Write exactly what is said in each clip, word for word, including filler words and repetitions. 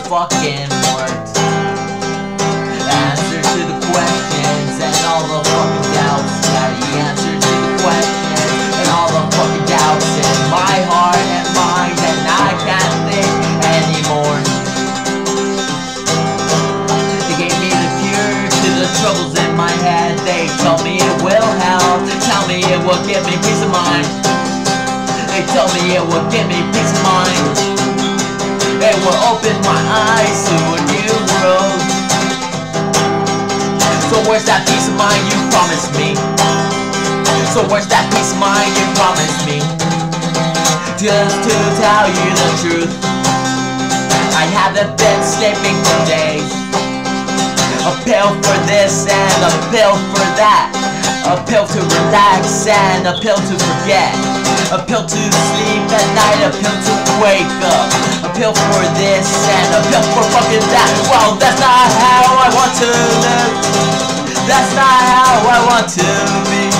fucking worked. Answer to the questions and all the fucking doubts. Yeah, the answer to the questions and all the fucking doubts in my heart and mind, and I can't think anymore. They gave me the cure to the troubles in my head. They told me it will help, tell me it will give me peace of mind. They told me it will give me peace of mind. It will open my eyes to a new road. So where's that peace of mind you promised me? So where's that peace of mind you promised me? Just to tell you the truth, I haven't been sleeping for days. A pill for this and a pill for that. A pill to relax and a pill to forget. A pill to sleep at night, a pill to wake up. A pill for this and a pill for fucking that. Well, that's not how I want to live. That's not how I want to be.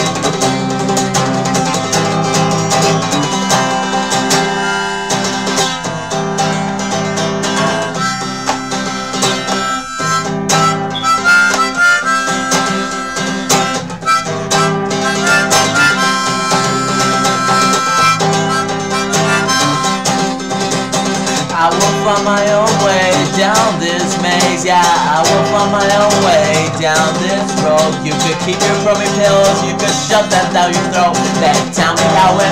I will find my own way down this maze. Yeah, I will find my own way down this road. You could keep your broken pills, you could shove them down your throat. Then tell me how it